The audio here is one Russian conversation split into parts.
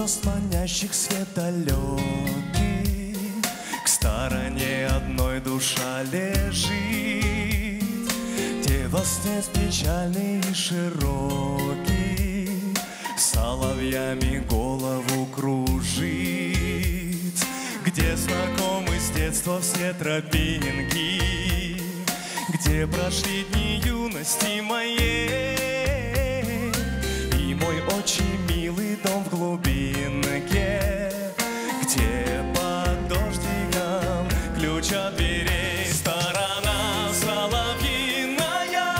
звезд, манящих свет далекий. К стороне одной душа лежит, где во сне печальный и широкий соловьями голову кружит, где знакомы с детства все тропинки, где прошли дни юности моей, и мой очень милый дом в глубинке, где под дождиком ключ от дверей. Сторона соловьиная,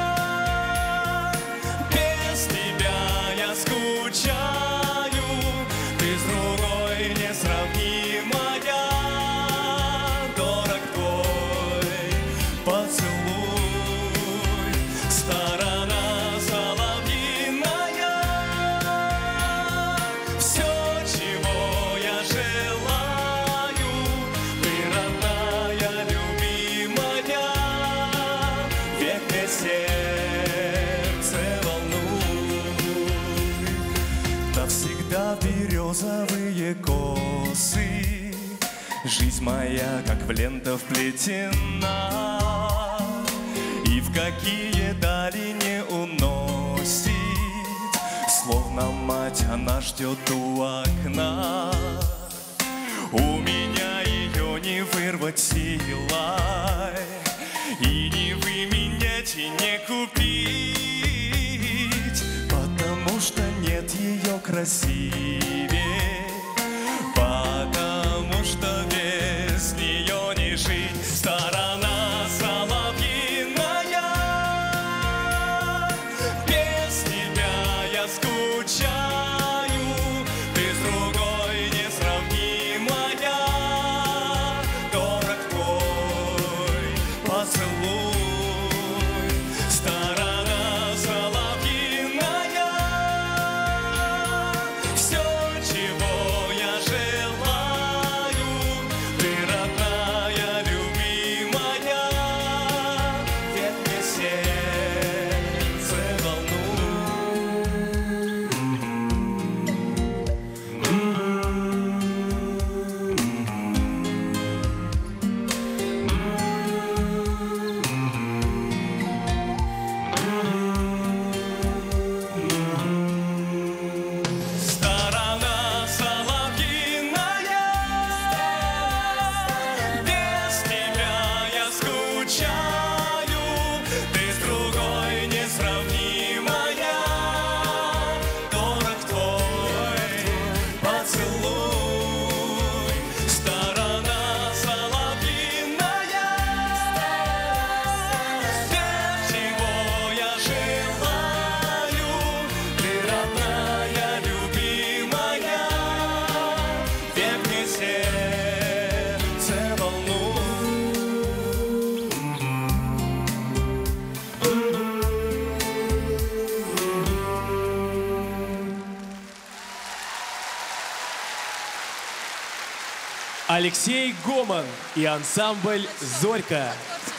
без тебя я скучаю, ты с другой несравнимая, дорог твой поцелуй. Сторона соловьиная, все, чего я желаю, ты родная, любимая, век мне сердце волнуй. Навсегда березовые косы, жизнь моя, как в ленту вплетена, и в какие дали не уносит, словно мать она ждет у окна. У меня ее не вырвать силой, и не выменять, и не купить, потому что нет ее красивее, потому что без нее не жить. Сторона соловьиная, без тебя я скучаю, ты с другой несравнимая, дорог твой поцелуй. Сторона соловьиная, все, чего я желаю, ты родная, любимая, век мне сердце Сторона соловьиная, без тебя я скучаю, ты с другой несравнимая, дорог твой поцелуй. Сторона соловьиная, без чего я желаю, ты родная, любимая, век мне сердце волнуй. Алексей Гоман и ансамбль «Зорька».